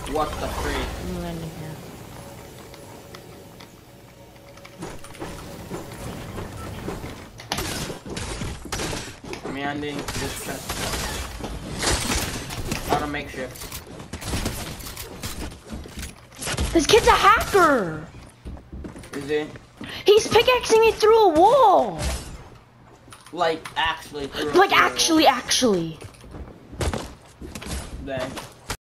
What the freak? I'm landing here. I'm landing this chest. On a makeshift. This kid's a hacker! Is it? He's pickaxing it through a wall! Like, actually. Like, actually. Then.